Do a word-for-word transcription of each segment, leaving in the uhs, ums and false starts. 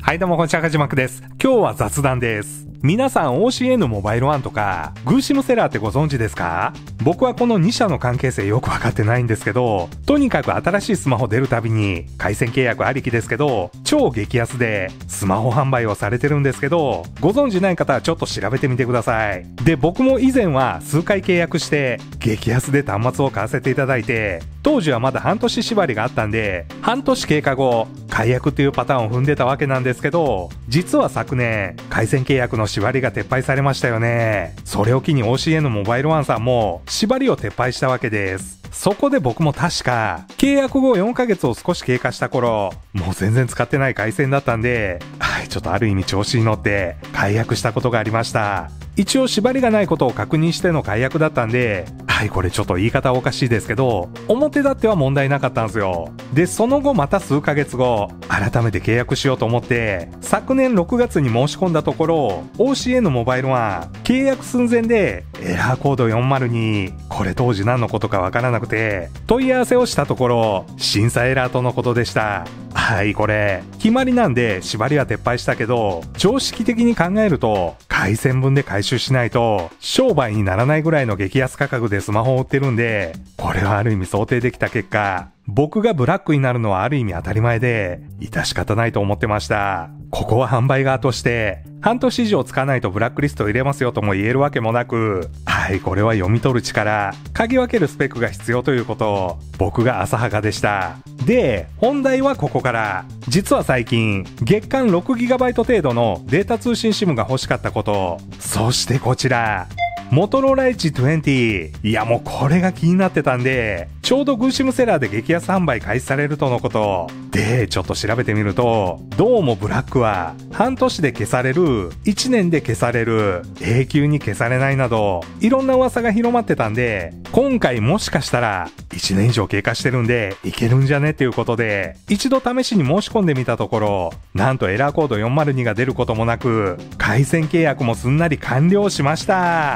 はいどうもこんにちは、かじまくです。今日は雑談です。皆さん オーシーエヌ モバイルワンとかグーシムセラーってご存知ですか？僕はこのに社の関係性よくわかってないんですけど、とにかく新しいスマホ出るたびに回線契約ありきですけど超激安でスマホ販売をされてるんですけど、ご存知ない方はちょっと調べてみてください。で、僕も以前は数回契約して激安で端末を買わせていただいて、当時はまだ半年縛りがあったんで半年経過後解約っていうパターンを踏んでたわけなんですけど、実は昨年回線契約の縛りが撤廃されましたよね。それを機に オーシーエヌ モバイルワンさんも縛りを撤廃したわけです。そこで僕も確か契約後よんかげつを少し経過した頃、もう全然使ってない回線だったんで、はい、ちょっとある意味調子に乗って解約したことがありました。一応縛りがないことを確認しての解約だったんで、はい、これちょっと言い方おかしいですけど、表立っては問題なかったんですよ。で、その後また数ヶ月後、改めて契約しようと思って、昨年ろくがつに申し込んだところ、オーシーエヌ モバイルワン、契約寸前でエラーコードよんまるに、これ当時何のことかわからなくて、問い合わせをしたところ、審査エラーとのことでした。はい、これ、決まりなんで縛りは撤廃したけど、常識的に考えると、回線分で回収しないと、商売にならないぐらいの激安価格でスマホを売ってるんで、これはある意味想定できた結果、僕がブラックになるのはある意味当たり前で、致し方ないと思ってました。ここは販売側として、半年以上使わないとブラックリストを入れますよとも言えるわけもなく、はい、これは読み取る力、嗅ぎ分けるスペックが必要ということを、僕が浅はかでした。で、本題はここから。実は最近、月間 ろくギガバイト 程度のデータ通信 SIM が欲しかったこと、そしてこちら、モトローラエッジにじゅう。いやもうこれが気になってたんで、ちょうどグーシムセラーで激安販売開始されるとのこと。で、ちょっと調べてみると、どうもブラックは、半年で消される、いちねんで消される、永久に消されないなど、いろんな噂が広まってたんで、今回もしかしたら、いちねん以上経過してるんで、いけるんじゃねっていうことで、一度試しに申し込んでみたところ、なんとエラーコードよんまるにが出ることもなく、回線契約もすんなり完了しました。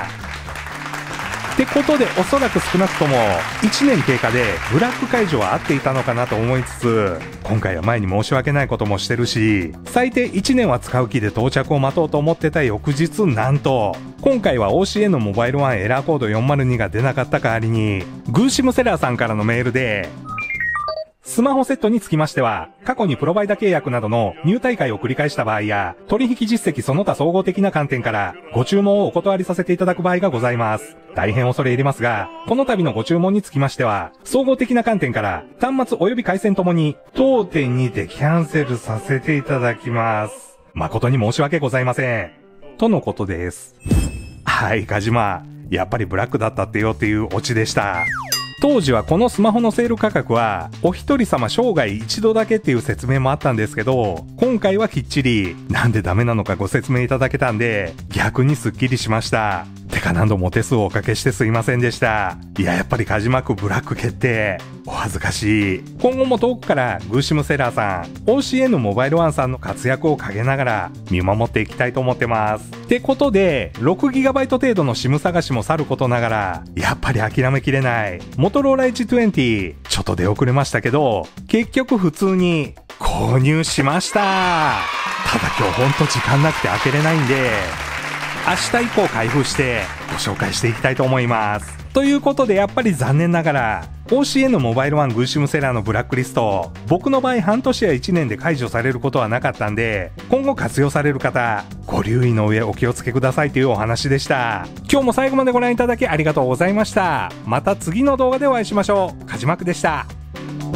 ってことで、おそらく少なくともいちねん経過でブラック解除は合っていたのかなと思いつつ、今回は前に申し訳ないこともしてるし、最低いちねんは使う気で到着を待とうと思ってた翌日、なんと今回は オーシーエヌ モバイルワンエラーコードよんまるにが出なかった代わりに、グーシムセラーさんからのメールで、スマホセットにつきましては、過去にプロバイダ契約などの入退会を繰り返した場合や、取引実績その他総合的な観点から、ご注文をお断りさせていただく場合がございます。大変恐れ入りますが、この度のご注文につきましては、総合的な観点から、端末及び回線ともに、当店にてキャンセルさせていただきます。誠に申し訳ございません。とのことです。はい、カジマ、やっぱりブラックだったってよっていうオチでした。当時はこのスマホのセール価格はお一人様生涯一度だけっていう説明もあったんですけど、今回はきっちりなんでダメなのかご説明いただけたんで逆にスッキリしました。てか何度もお手数をおかけしてすいませんでした。いややっぱりカジマクブラック決定、お恥ずかしい。今後も遠くからグーシムセラーさん、オーシーエヌ モバイルワンさんの活躍を陰ながら見守っていきたいと思ってます。ってことで ろくギガバイト 程度の SIM 探しもさることながら、やっぱり諦めきれないモトローラエッジにじゅう、ちょっと出遅れましたけど、結局普通に購入しました。ただ今日ほんと時間なくて開けれないんで、明日以降開封してご紹介していきたいと思います。ということでやっぱり残念ながら オーシーエヌ モバイルワングーシムセラーのブラックリスト、僕の場合半年やいちねんで解除されることはなかったんで、今後活用される方ご留意の上お気をつけくださいというお話でした。今日も最後までご覧いただきありがとうございました。また次の動画でお会いしましょう。かじまくでした。